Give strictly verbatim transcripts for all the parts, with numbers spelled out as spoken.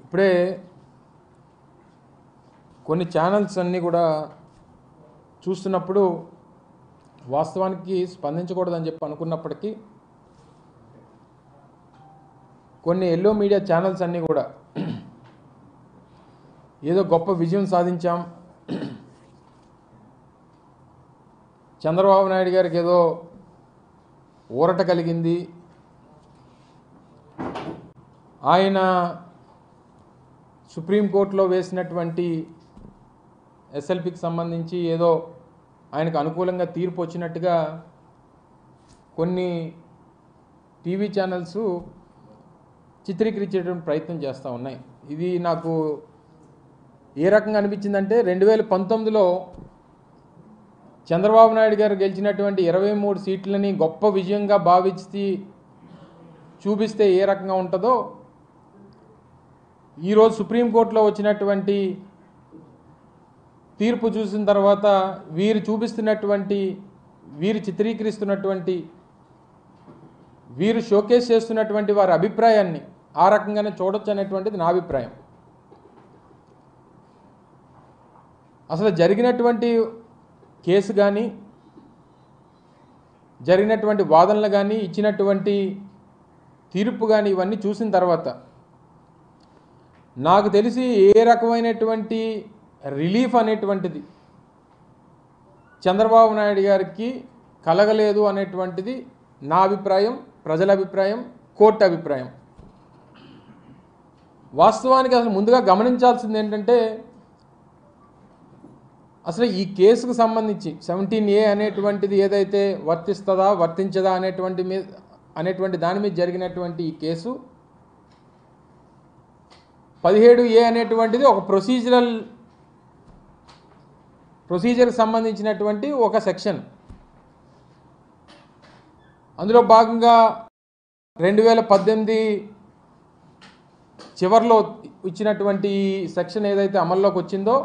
ఇప్పుడే కొన్ని ఛానల్స్ అన్నీ కూడా చూస్తున్నప్పుడు వాస్తవానికి స్పందించకూడదని చెప్పి అనుకున్నప్పటికీ కొన్ని ఎల్లో మీడియా ఛానల్స్ అన్నీ కూడా ఏదో గొప్ప విజయం సాధించాం, చంద్రబాబు నాయుడు గారికి ఏదో ఊరట కలిగింది, ఆయన సుప్రీంకోర్టులో వేసినటువంటి ఎస్ఎల్పికి సంబంధించి ఏదో ఆయనకు అనుకూలంగా తీర్పు వచ్చినట్టుగా కొన్ని టీవీ ఛానల్స్ చిత్రీకరించేటువంటి ప్రయత్నం చేస్తూ ఉన్నాయి. ఇది నాకు ఏ రకంగా అనిపించిందంటే, రెండు వేల పంతొమ్మిదిలో చంద్రబాబు నాయుడు గారు గెలిచినటువంటి ఇరవై మూడు సీట్లని గొప్ప విజయంగా భావించి చూపిస్తే ఏ రకంగా ఉంటుందో, ఈరోజు సుప్రీంకోర్టులో వచ్చినటువంటి తీర్పు చూసిన తర్వాత వీరు చూపిస్తున్నటువంటి, వీరు చిత్రీకరిస్తున్నటువంటి, వీరు షోకేస్ చేస్తున్నటువంటి వారి అభిప్రాయాన్ని ఆ రకంగానే చూడొచ్చు అనేటువంటిది నా అభిప్రాయం. అసలు జరిగినటువంటి కేసు కానీ, జరిగినటువంటి వాదనలు కానీ, ఇచ్చినటువంటి తీర్పు కానీ ఇవన్నీ చూసిన తర్వాత నాకు తెలిసి ఏ రకమైనటువంటి రిలీఫ్ అనేటువంటిది చంద్రబాబు నాయుడు గారికి కలగలేదు అనేటువంటిది నా అభిప్రాయం, ప్రజల అభిప్రాయం, కోర్టు అభిప్రాయం. వాస్తవానికి అసలు ముందుగా గమనించాల్సింది ఏంటంటే, అసలు ఈ కేసుకు సంబంధించి సెవెంటీన్ ఏ అనేటువంటిది ఏదైతే వర్తిస్తుందా వర్తించదా అనేటువంటి మీద అనేటువంటి దాని మీద జరిగినటువంటి ఈ కేసు పదిహేడు ఏ అనేటువంటిది ఒక ప్రొసీజరల్ ప్రొసీజర్కి సంబంధించినటువంటి ఒక సెక్షన్. అందులో భాగంగా రెండు వేల పద్దెనిమిది చివరిలో ఇచ్చినటువంటి సెక్షన్ ఏదైతే అమల్లోకి వచ్చిందో,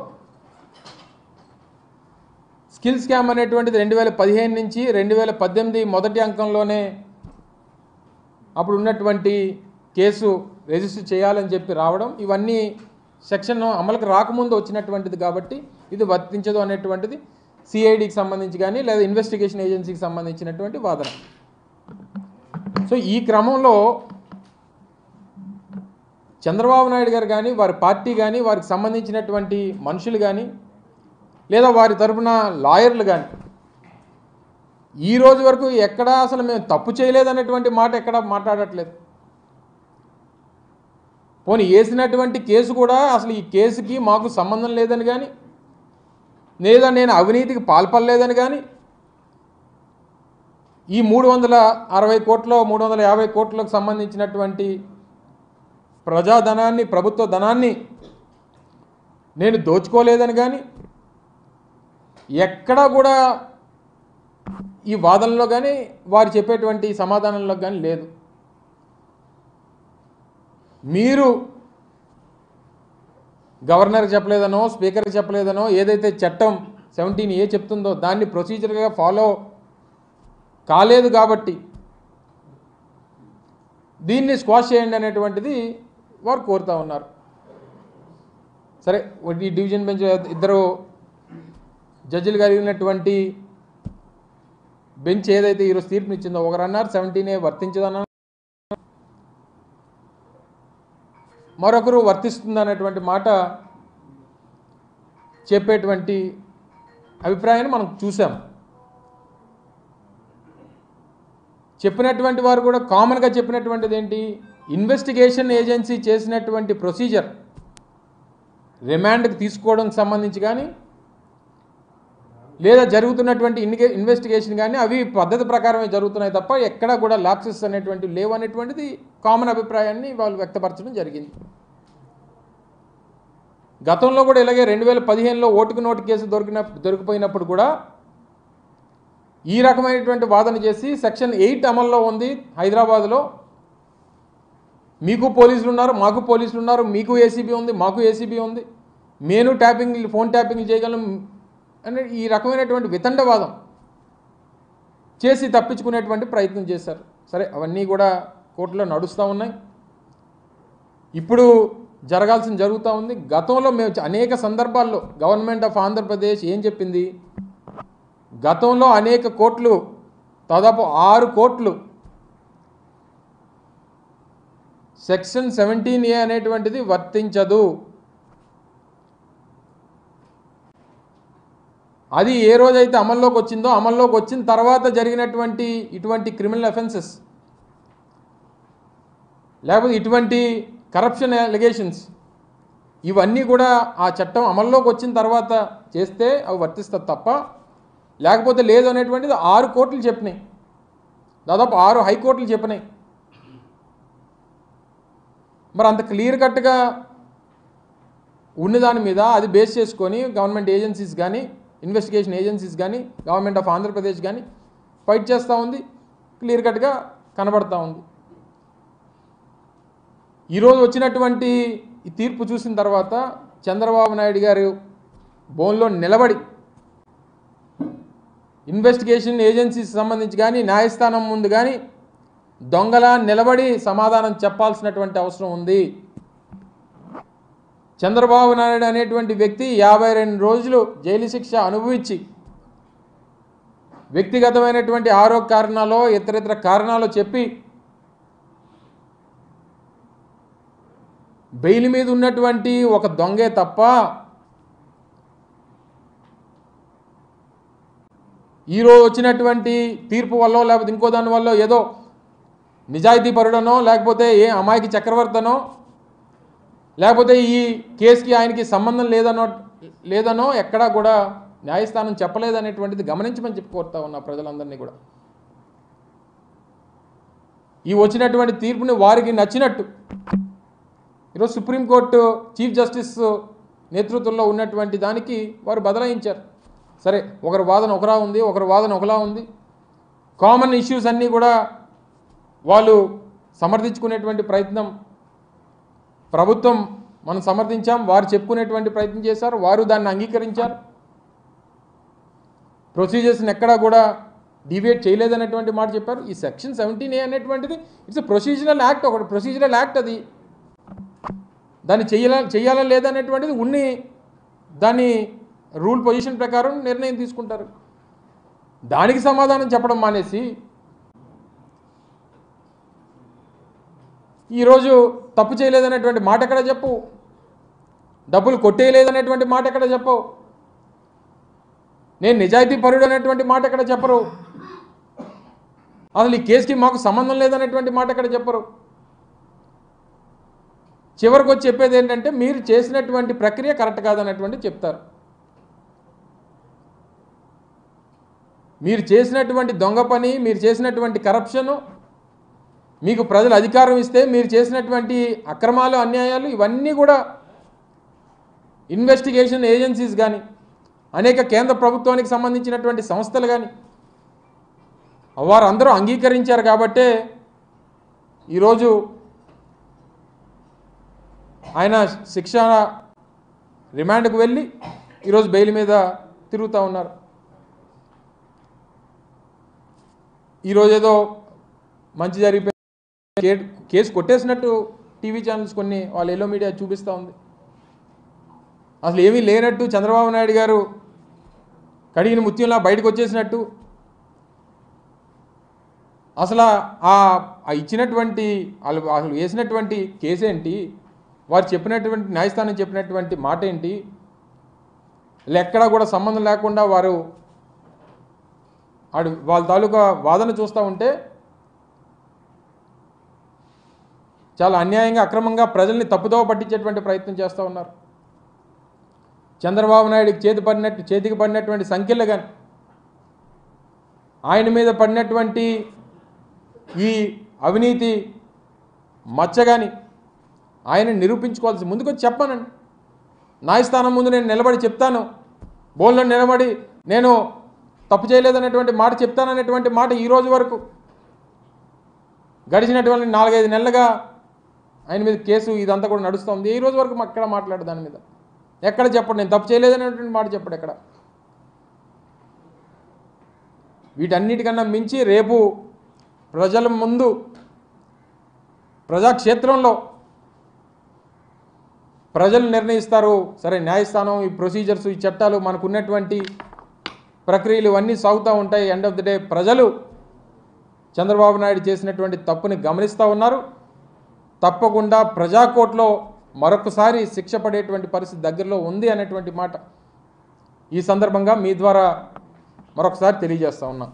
స్కిల్ స్కామ్ అనేటువంటిది రెండు వేల పదిహేను నుంచి రెండు వేల పద్దెనిమిది మొదటి అంకంలోనే అప్పుడు ఉన్నటువంటి కేసు రిజిస్టర్ చేయాలని చెప్పి రావడం, ఇవన్నీ సెక్షన్ అమలుకి రాకముందు వచ్చినటువంటిది కాబట్టి ఇది వర్తించదు అనేటువంటిది సిఐడికి సంబంధించి కానీ లేదా ఇన్వెస్టిగేషన్ ఏజెన్సీకి సంబంధించినటువంటి వాదన. సో ఈ క్రమంలో చంద్రబాబు నాయుడు గారు కానీ, వారి పార్టీ కానీ, వారికి సంబంధించినటువంటి మనుషులు కానీ, లేదా వారి తరపున లాయర్లు కానీ ఈ రోజు వరకు ఎక్కడా అసలు మేము తప్పు చేయలేదనేటువంటి మాట ఎక్కడా మాట్లాడట్లేదు. పోనీ వేసినటువంటి కేసు కూడా అసలు ఈ కేసుకి మాకు సంబంధం లేదని కానీ, లేదా నేను అవినీతికి పాల్పడలేదని కానీ, ఈ మూడు వందల అరవై కోట్ల మూడు వందల యాభై కోట్లకు సంబంధించినటువంటి ప్రజాధనాన్ని, ప్రభుత్వ ధనాన్ని నేను దోచుకోలేదని కానీ ఎక్కడా కూడా ఈ వాదనలో కానీ వారు చెప్పేటువంటి సమాధానంలో కానీ లేదు. మీరు గవర్నర్కి చెప్పలేదనో, స్పీకర్కి చెప్పలేదనో, ఏదైతే చట్టం సెవెంటీన్ ఏ చెప్తుందో దాన్ని ప్రొసీజర్గా ఫాలో కాలేదు కాబట్టి దీన్ని స్క్వాష్ చేయండి అనేటువంటిది వారు కోరుతూ ఉన్నారు. సరే, ఈ డివిజన్ బెంచ్ ఇద్దరు జడ్జిలు కలిగినటువంటి బెంచ్ ఏదైతే ఈరోజు తీర్పునిచ్చిందో, ఒకరు అన్నారు సెవెంటీన్ ఏ వర్తించదన్నారు, మరొకరు వర్తిస్తుంది అనేటువంటి మాట చెప్పేటువంటి అభిప్రాయాన్ని మనం చూసాం. చెప్పినటువంటి వారు కూడా కామన్గా చెప్పినటువంటిది ఏంటి, ఇన్వెస్టిగేషన్ ఏజెన్సీ చేసినటువంటి ప్రొసీజర్ రిమాండ్కి తీసుకోవడానికి సంబంధించి కానీ, లేదా జరుగుతున్నటువంటి ఇన్వెస్టిగేషన్ కానీ అవి పద్ధతి ప్రకారమే జరుగుతున్నాయి తప్ప ఎక్కడా కూడా ల్యాప్సెస్ అనేటువంటివి లేవు అనేటువంటిది కామన్ అభిప్రాయాన్ని వాళ్ళు వ్యక్తపరచడం జరిగింది. గతంలో కూడా ఇలాగే రెండు వేల పదిహేనులో ఓటుకు నోటు కేసు దొరికిన దొరికిపోయినప్పుడు కూడా ఈ రకమైనటువంటి వాదన చేసి సెక్షన్ ఎయిట్ అమల్లో ఉంది హైదరాబాద్లో, మీకు పోలీసులు ఉన్నారు, మాకు పోలీసులు ఉన్నారు, మీకు ఏసీబీ ఉంది, మాకు ఏసీబీ ఉంది, నేను ట్యాపింగ్ ఫోన్ ట్యాపింగ్ చేయగలం అనే ఈ రకమైనటువంటి వితండవాదం చేసి తప్పించుకునేటువంటి ప్రయత్నం చేశారు. సరే, అవన్నీ కూడా కోర్టులో నడుస్తూ ఉన్నాయి. ఇప్పుడు జరగాల్సిన జరుగుతూ ఉంది. గతంలో మేము అనేక సందర్భాల్లో గవర్నమెంట్ ఆఫ్ ఆంధ్రప్రదేశ్ ఏం చెప్పింది, గతంలో అనేక కోట్లు, దాదాపు ఆరు కోట్లు సెక్షన్ సెవెంటీన్ ఏ అనేటువంటిది వర్తించదు. అది ఏ రోజైతే అమల్లోకి వచ్చిందో అమల్లోకి వచ్చిన తర్వాత జరిగినటువంటి ఇటువంటి క్రిమినల్ అఫెన్సెస్ లేకపోతే ఇటువంటి కరప్షన్ అలిగేషన్స్ ఇవన్నీ కూడా ఆ చట్టం అమల్లోకి వచ్చిన తర్వాత చేస్తే అవి వర్తిస్తుంది తప్ప లేకపోతే లేదు అనేటువంటిది ఆరు కోట్లు చెప్పినాయి, దాదాపు ఆరు హైకోర్టులు చెప్పినాయి. మరి అంత క్లియర్ కట్గా ఉన్నదాని మీద అది బేస్ చేసుకొని గవర్నమెంట్ ఏజెన్సీస్ కానీ ఇన్వెస్టిగేషన్ ఏజెన్సీస్ కానీ గవర్నమెంట్ ఆఫ్ ఆంధ్రప్రదేశ్ కానీ ఫైట్ చేస్తూ ఉంది, క్లియర్ కట్గా కనబడతా ఉంది. ఈరోజు వచ్చినటువంటి ఈ తీర్పు చూసిన తర్వాత చంద్రబాబు నాయుడు గారు బోన్లో నిలబడి ఇన్వెస్టిగేషన్ ఏజెన్సీస్ సంబంధించి కానీ న్యాయస్థానం ముందు కానీ దొంగలా నిలబడి సమాధానం చెప్పాల్సినటువంటి అవసరం ఉంది. చంద్రబాబు నాయుడు అనేటువంటి వ్యక్తి యాభై రెండు రోజులు జైలు శిక్ష అనుభవించి వ్యక్తిగతమైనటువంటి ఆరోగ్య కారణాలు ఇతరితర కారణాలు చెప్పి బెయిల్ మీద ఉన్నటువంటి ఒక దొంగే తప్ప ఈరోజు వచ్చినటువంటి తీర్పు వల్ల లేకపోతే ఇంకో దాని వల్ల ఏదో నిజాయితీ పరుడనో లేకపోతే ఏ అమాయకి చక్రవర్తనో లేకపోతే ఈ కేసుకి ఆయనకి సంబంధం లేదనో లేదనో ఎక్కడా కూడా న్యాయస్థానం చెప్పలేదనేటువంటిది గమనించమని చెప్పి కోరుతా ఉన్నా ప్రజలందరినీ కూడా. ఈ వచ్చినటువంటి తీర్పుని వారికి నచ్చినట్టు ఈరోజు సుప్రీంకోర్టు చీఫ్ జస్టిస్ నేతృత్వంలో ఉన్నటువంటి దానికి వారు బదలాయించారు. సరే, ఒకరి వాదన ఒకలా ఉంది, ఒకరి వాదన ఒకలా ఉంది. కామన్ ఇష్యూస్ అన్నీ కూడా వాళ్ళు సమర్థించుకునేటువంటి ప్రయత్నం ప్రభుత్వం మనం సమర్థించాం, వారు చెప్పుకునేటువంటి ప్రయత్నం చేశారు, వారు దాన్ని అంగీకరించారు. ప్రొసీజర్స్ని ఎక్కడా కూడా డివియేట్ చేయలేదనేటువంటి మాట చెప్పారు. ఈ సెక్షన్ సెవెంటీన్ ఏ అనేటువంటిది ఇట్స్ ప్రొసీజరల్ యాక్ట్, ఒకటి ప్రొసీజరల్ యాక్ట్. అది దాన్ని చెయ్యాల చెయ్యాలా లేదనేటువంటిది ఉన్ని దాన్ని రూల్ పొజిషన్ ప్రకారం నిర్ణయం తీసుకుంటారు. దానికి సమాధానం చెప్పడం మానేసి ఈరోజు తప్పు చేయలేదనేటువంటి మాట ఎక్కడ చెప్పు, డబ్బులు కొట్టేయలేదనేటువంటి మాట ఎక్కడ చెప్పవు, నేను నిజాయితీ పరుడు అనేటువంటి మాట ఎక్కడ చెప్పరు, అసలు ఈ కేసుకి మాకు సంబంధం లేదనేటువంటి మాట ఎక్కడ చెప్పరు. చివరికి వచ్చి చెప్పేది ఏంటంటే మీరు చేసినటువంటి ప్రక్రియ కరెక్ట్ కాదనేటువంటి చెప్తారు. మీరు చేసినటువంటి దొంగ పని, మీరు చేసినటువంటి కరప్షను, మీకు ప్రజలు అధికారం ఇస్తే మీరు చేసినటువంటి అక్రమాలు అన్యాయాలు ఇవన్నీ కూడా ఇన్వెస్టిగేషన్ ఏజెన్సీస్ కానీ అనేక కేంద్ర ప్రభుత్వానికి సంబంధించినటువంటి సంస్థలు కానీ వారందరూ అంగీకరించారు. కాబట్టే ఈరోజు ఆయన శిక్ష రిమాండ్కు వెళ్ళి ఈరోజు బెయిల్ మీద తిరుగుతూ ఉన్నారు. ఈరోజు ఏదో మంచి జరిగిపోయి కేసు కొట్టేసినట్టు టీవీ ఛానల్స్ కొన్ని వాళ్ళ ఎల్లో మీడియా చూపిస్తూ ఉంది. అసలు ఏమీ లేనట్టు చంద్రబాబు నాయుడు గారు కడిగిన ముత్యంలా బయటకు వచ్చేసినట్టు, అసలు ఆ ఇచ్చినటువంటి వాళ్ళు అసలు వేసినటువంటి కేసు ఏంటి, వారు చెప్పినటువంటి న్యాయస్థానం చెప్పినటువంటి మాట ఏంటి, ఎక్కడా కూడా సంబంధం లేకుండా వారు ఆడు వాళ్ళ తాలూకా వాదన చూస్తూ ఉంటే చాలా అన్యాయంగా అక్రమంగా ప్రజల్ని తప్పుదోవ పట్టించేటువంటి ప్రయత్నం చేస్తూ ఉన్నారు. చంద్రబాబు నాయుడికి చేతి పడినట్టు చేతికి పడినటువంటి సంఖ్యలు కానీ ఆయన మీద పడినటువంటి ఈ అవినీతి మచ్చ కానీ ఆయన నిరూపించుకోవాల్సి ముందుకొచ్చి చెప్పానండి. న్యాయస్థానం ముందు నేను నిలబడి చెప్తాను, బోన్లో నిలబడి నేను తప్పు చేయలేదనేటువంటి మాట చెప్తాననేటువంటి మాట ఈరోజు వరకు గడిచినటువంటి నాలుగైదు నెలలుగా ఆయన మీద కేసు ఇదంతా కూడా నడుస్తుంది. ఈ రోజు వరకు ఎక్కడ మాట్లాడు దాని మీద ఎక్కడ చెప్పండి, నేను తప్పు చేయలేదనేటువంటి మాట చెప్పడు ఎక్కడ. వీటన్నిటికన్నా మించి రేపు ప్రజల ముందు ప్రజాక్షేత్రంలో ప్రజలు నిర్ణయిస్తారు. సరే, న్యాయస్థానం, ఈ ప్రొసీజర్స్, ఈ చట్టాలు, మనకు ఉన్నటువంటి ప్రక్రియలు ఇవన్నీ సాగుతూ ఉంటాయి. ఎండ్ ఆఫ్ ది డే ప్రజలు చంద్రబాబు నాయుడు చేసినటువంటి తప్పుని గమనిస్తూ ఉన్నారు. తప్పకుండా ప్రజాకోర్టులో మరొకసారి శిక్ష పడేటువంటి పరిస్థితి దగ్గరలో ఉంది అనేటువంటి మాట ఈ సందర్భంగా మీ ద్వారా మరొకసారి తెలియజేస్తా ఉన్నా.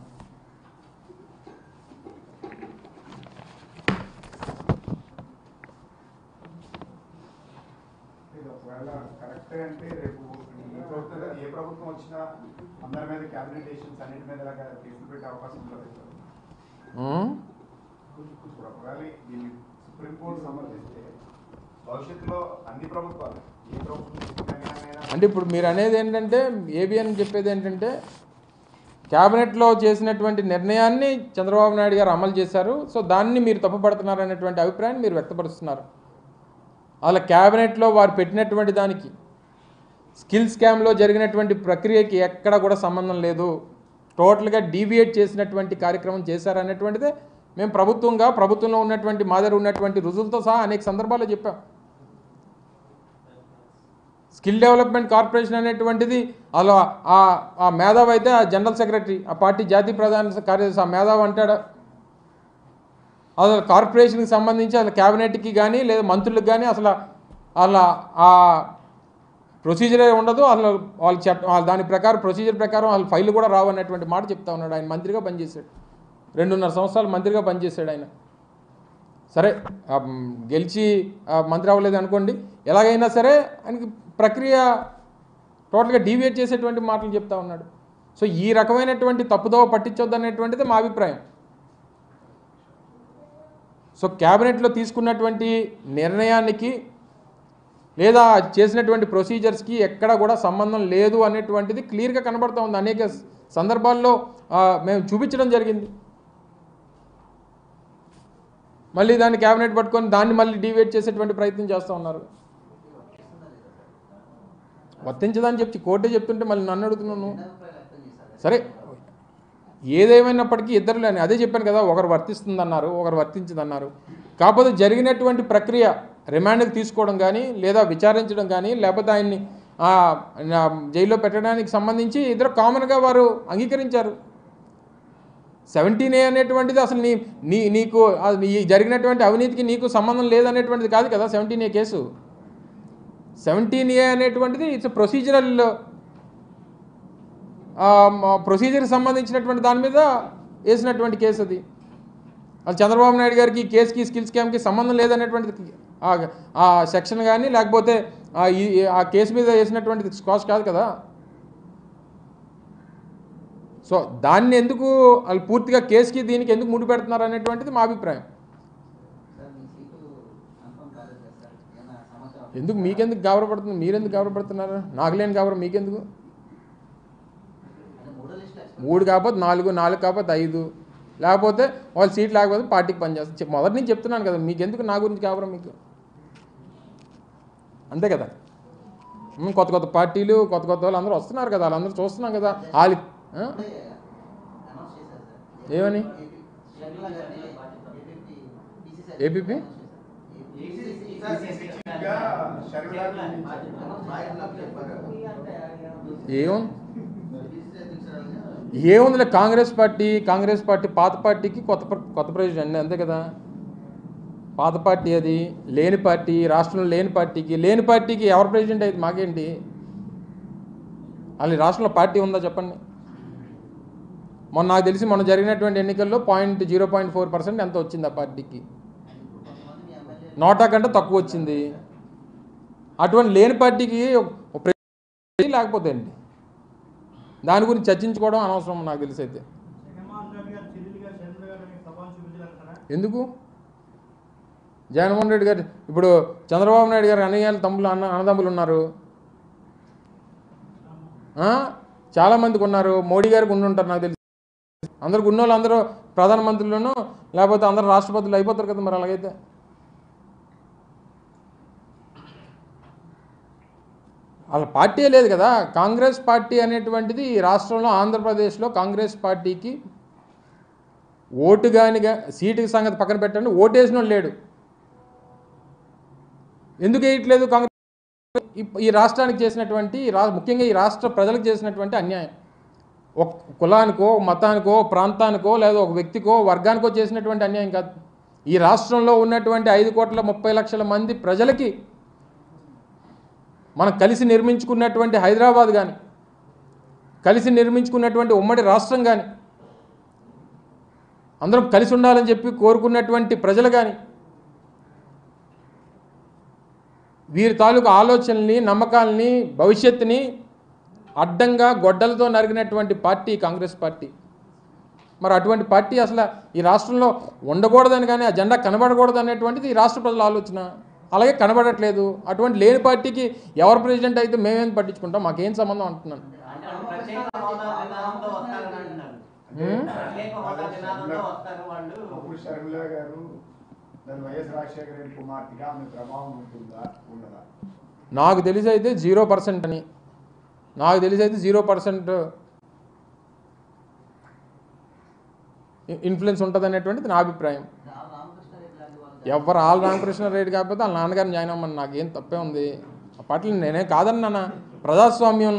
అంటే ఇప్పుడు మీరు అనేది ఏంటంటే, ఏబిఎన్ చెప్పేది ఏంటంటే, క్యాబినెట్లో చేసినటువంటి నిర్ణయాన్ని చంద్రబాబు నాయుడు గారు అమలు చేశారు, సో దాన్ని మీరు తప్పుపడుతున్నారు అనేటువంటి అభిప్రాయాన్ని మీరు వ్యక్తపరుస్తున్నారు. అలా క్యాబినెట్లో వారు పెట్టినటువంటి దానికి స్కిల్ స్కామ్లో జరిగినటువంటి ప్రక్రియకి ఎక్కడ కూడా సంబంధం లేదు, టోటల్గా డీవియేట్ చేసినటువంటి కార్యక్రమం చేశారనేటువంటిదే మేము ప్రభుత్వంగా, ప్రభుత్వంలో ఉన్నటువంటి మా దగ్గర ఉన్నటువంటి రుజువులతో సహా అనేక సందర్భాల్లో చెప్పాం. స్కిల్ డెవలప్మెంట్ కార్పొరేషన్ అనేటువంటిది అలా ఆ మేధావి అయితే ఆ జనరల్ సెక్రటరీ, ఆ పార్టీ జాతీయ ప్రధాన కార్యదర్శి ఆ మేధావి అంటాడు. అసలు కార్పొరేషన్కి సంబంధించి అసలు క్యాబినెట్కి కానీ లేదా మంత్రులకు కానీ అసలు అలా ఆ ప్రొసీజరే ఉండదు. అసలు వాళ్ళు చట్ట దాని ప్రకారం, ప్రొసీజర్ ప్రకారం వాళ్ళ ఫైల్ కూడా రావు అనేటువంటి మాట చెప్తా ఉన్నాడు. ఆయన మంత్రిగా పనిచేశాడు, రెండున్నర సంవత్సరాలు మంత్రిగా పనిచేశాడు ఆయన. సరే, గెలిచి మంత్రి అవ్వలేదు అనుకోండి, ఎలాగైనా సరే ఆయనకి ప్రక్రియ టోటల్గా డీవియేట్ చేసేటువంటి మాటలు చెప్తా ఉన్నాడు. సో ఈ రకమైనటువంటి తప్పుదోవ పట్టించొద్దు అనేటువంటిది మా అభిప్రాయం. సో క్యాబినెట్లో తీసుకున్నటువంటి నిర్ణయానికి లేదా చేసినటువంటి ప్రొసీజర్స్కి ఎక్కడ కూడా సంబంధం లేదు అనేటువంటిది క్లియర్గా కనబడుతూ ఉంది. అనేక సందర్భాల్లో మేము చూపించడం జరిగింది. మళ్ళీ దాన్ని క్యాబినెట్ పట్టుకొని దాన్ని మళ్ళీ డీవియేట్ చేసేటువంటి ప్రయత్నం చేస్తూ ఉన్నారు. వర్తించదని చెప్పి కోర్టే చెప్తుంటే మళ్ళీ నన్ను అడుగుతున్నాను. సరే, ఏదేమైనప్పటికీ ఇద్దరు లేని అదే చెప్పాను కదా, ఒకరు వర్తిస్తుందన్నారు, ఒకరు వర్తించదన్నారు. కాకపోతే జరిగినటువంటి ప్రక్రియ రిమాండ్కి తీసుకోవడం కానీ లేదా విచారించడం కానీ లేకపోతే ఆయన్ని జైల్లో పెట్టడానికి సంబంధించి ఇద్దరు కామన్గా వారు అంగీకరించారు. సెవెంటీన్ ఏ అనేటువంటిది అసలు నీ నీ నీకు జరిగినటువంటి అవినీతికి నీకు సంబంధం లేదనేటువంటిది కాదు కదా seventeen A case. Seventeen A అనేటువంటిది ఇట్స్ ప్రొసీజరల్, ప్రొసీజర్కి సంబంధించినటువంటి దాని మీద వేసినటువంటి కేసు అది. అది చంద్రబాబు నాయుడు గారికి కేసుకి స్కిల్ స్కామ్కి సంబంధం లేదనేటువంటిది ఆ సెక్షన్ కానీ లేకపోతే ఆ కేసు మీద వేసినటువంటిది స్కాచ్ కాదు కదా. సో దాన్ని ఎందుకు వాళ్ళు పూర్తిగా కేసుకి దీనికి ఎందుకు ముడి పెడుతున్నారు అనేటువంటిది మా అభిప్రాయం. ఎందుకు మీకెందుకు గాబరపడుతుంది, మీరెందుకు గాబరపడుతున్నారు? నాకు లేని గాబరం మీకెందుకు? మూడు కాకపోతే నాలుగు, నాలుగు కాకపోతే ఐదు, లేకపోతే వాళ్ళు సీట్ లేకపోతే పార్టీకి పనిచేస్తారు. మొదటి నుంచి చెప్తున్నాను కదా, మీకెందుకు నా గురించి గాబరం మీకు? అంతే కదా. కొత్త కొత్త పార్టీలు, కొత్త కొత్త వాళ్ళు అందరూ వస్తున్నారు కదా, వాళ్ళందరూ చూస్తున్నాం కదా. వాళ్ళు ఏమని ఏపీపీ ఏముంది ఏముందిలే, కాంగ్రెస్ పార్టీ కాంగ్రెస్ పార్టీ పాత పార్టీకి కొత్త కొత్త ప్రెసిడెంట్ అంతే కదా. పాత పార్టీ అది, లేని పార్టీ, రాష్ట్రంలో లేని పార్టీకి లేని పార్టీకి ఎవరు ప్రెసిడెంట్ అయితే మాకేంటి? అది రాష్ట్రంలో పార్టీ ఉందా చెప్పండి. మొన్న నాకు తెలిసి మొన్న జరిగినటువంటి ఎన్నికల్లో point zero point four percent ఎంత వచ్చింది ఆ పార్టీకి, నోటా కంటే తక్కువ వచ్చింది. అటువంటి లేని పార్టీకి లేకపోతే ఏంటి, దాని గురించి చర్చించుకోవడం అనవసరం నాకు తెలిసి. అయితే ఎందుకు జగన్మోహన్ రెడ్డి గారు ఇప్పుడు చంద్రబాబు నాయుడు గారు అన్నయ్యలు తమ్ముళ్ళు అన్న అన్నదమ్ములు ఉన్నారు, చాలామందికి ఉన్నారు. మోడీ గారికి ఉండుంటారు నాకు తెలిసి. అందరికి ఉన్న వాళ్ళు అందరూ ప్రధానమంత్రులను లేకపోతే అందరూ రాష్ట్రపతులు అయిపోతారు కదా మరి. అలాగైతే వాళ్ళ పార్టీ లేదు కదా. కాంగ్రెస్ పార్టీ అనేటువంటిది ఈ రాష్ట్రంలో ఆంధ్రప్రదేశ్లో కాంగ్రెస్ పార్టీకి ఓటు కానీ సీటు సంగతి పక్కన పెట్టండి, ఓటేసిన లేడు. ఎందుకు వేయట్లేదు కాంగ్రెస్? ఈ రాష్ట్రానికి చేసినటువంటి రా ముఖ్యంగా ఈ రాష్ట్ర ప్రజలకు చేసినటువంటి అన్యాయం. ఒక కులానికో మతానికో ప్రాంతానికో లేదా ఒక వ్యక్తికో వర్గానికో చేసినటువంటి అన్యాయం కాదు. ఈ రాష్ట్రంలో ఉన్నటువంటి ఐదు కోట్ల ముప్పై లక్షల మంది ప్రజలకి మనం కలిసి నిర్మించుకున్నటువంటి హైదరాబాద్ కానీ, కలిసి నిర్మించుకున్నటువంటి ఉమ్మడి రాష్ట్రం కానీ, అందరం కలిసి ఉండాలని చెప్పి కోరుకున్నటువంటి ప్రజలు కానీ, వీరి తాలూకు ఆలోచనల్ని నమ్మకాలని భవిష్యత్తుని అడ్డంగా గొడ్డలతో నరిగినటువంటి పార్టీ కాంగ్రెస్ పార్టీ. మరి అటువంటి పార్టీ అసలు ఈ రాష్ట్రంలో ఉండకూడదని కానీ ఆ జెండా కనబడకూడదు అనేటువంటిది ఈ రాష్ట్ర ప్రజల ఆలోచన. అలాగే కనబడట్లేదు. అటువంటి లేని పార్టీకి ఎవరు ప్రెసిడెంట్ అయితే మేమేం పట్టించుకుంటాం, మాకేం సంబంధం అంటున్నాను. నాకు తెలిసి అయితే జీరో పర్సెంట్ అని నాకు తెలిసి అయితే జీరో పర్సెంట్ ఇన్ఫ్లుయెన్స్ ఉంటుంది అనేటువంటిది నా అభిప్రాయం. ఎవరు ఆల్ రామకృష్ణారెడ్డి కాకపోతే వాళ్ళ నాన్నగారిని జాయిన్ అవ్వమని నాకేం తప్పే ఉంది. ఆ పార్టీలు నేనే కాదన్నా. ప్రజాస్వామ్యం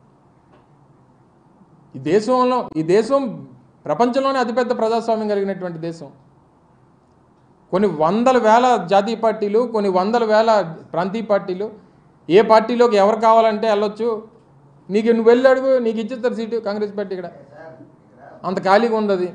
ఈ దేశంలో ఈ దేశం ప్రపంచంలోనే అతిపెద్ద ప్రజాస్వామ్యం కలిగినటువంటి దేశం. కొన్ని వందల వేల జాతీయ పార్టీలు, కొన్ని వందల వేల ప్రాంతీయ పార్టీలు. ఏ పార్టీలోకి ఎవరు కావాలంటే వెళ్ళొచ్చు. నీకు నువ్వు వెళ్ళి అడుగు, నీకు ఇచ్చేస్తారు సీటు. కాంగ్రెస్ పార్టీ ఇక్కడ అంత ఖాళీగా ఉంది. అది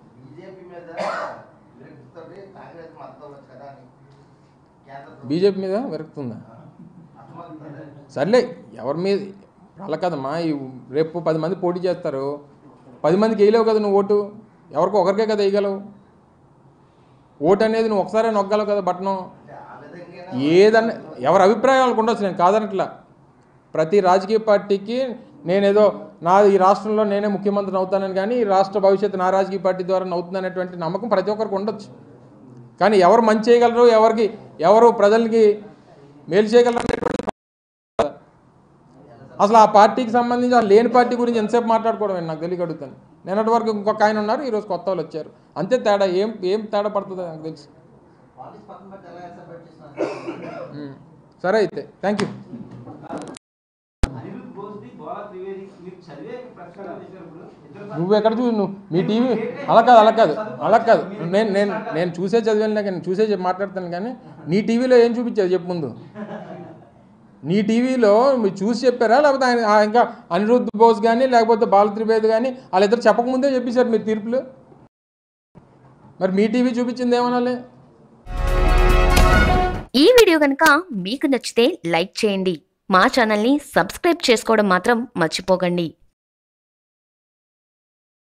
బీజేపీ మీద విరక్తుందా? సర్లే, ఎవరి మీద అలా కదమ్మా. ఈ రేపు పది మంది పోటీ చేస్తారు, పది మందికి వేయలేవు కదా నువ్వు ఓటు. ఎవరికో ఒకరికే కదా వేయగలవు ఓటు అనేది. నువ్వు ఒకసారి నొక్కగలవు కదా బటను. ఏదన్నా ఎవరి అభిప్రాయాలకు ఉండొచ్చు, నేను కాదనట్లా. ప్రతి రాజకీయ పార్టీకి నేనేదో నా ఈ రాష్ట్రంలో నేనే ముఖ్యమంత్రిని అవుతానని కానీ ఈ రాష్ట్ర భవిష్యత్తు నా రాజకీయ పార్టీ ద్వారా అవుతుందనేటువంటి నమ్మకం ప్రతి ఒక్కరికి ఉండొచ్చు. కానీ ఎవరు మంచి చేయగలరు, ఎవరికి ఎవరు ప్రజలకి మేలు చేయగలరు అనేటువంటి అసలు ఆ పార్టీకి సంబంధించి ఆ లేని పార్టీ గురించి ఎంతసేపు మాట్లాడుకోవడం నాకు తెలియక అడుగుతాను. నిన్నటి వరకు ఇంకొక ఆయన ఉన్నారు, ఈరోజు కొత్త వాళ్ళు వచ్చారు. అంతే తేడా. ఏం ఏం తేడా పడుతుందో నాకు తెలుసు. సరే అయితే థ్యాంక్ యూ. నువ్వు ఎక్కడ చూ నువ్వు మీ టీవీ అలా కాదు అలా కాదు అలా కాదు నేను నేను నేను చూసే చదివాను కానీ చూసే మాట్లాడతాను. కానీ నీ టీవీలో ఏం చూపించావు చెప్పు ముందు. నీ టీవీలో మీరు చూసి చెప్పారా, లేకపోతే ఆయన ఇంకా అనిరుద్ధ్ బోస్ కానీ లేకపోతే బాల త్రివేది కానీ వాళ్ళిద్దరు చెప్పకముందే చెప్పేశారు మీరు తీర్పులు. మరి మీ టీవీ చూపించింది ఏమనాలి? ఈ వీడియో కనుక మీకు నచ్చితే లైక్ చేయండి. మా ఛానల్ని సబ్స్క్రైబ్ చేసుకోవడం మాత్రం మర్చిపోకండి.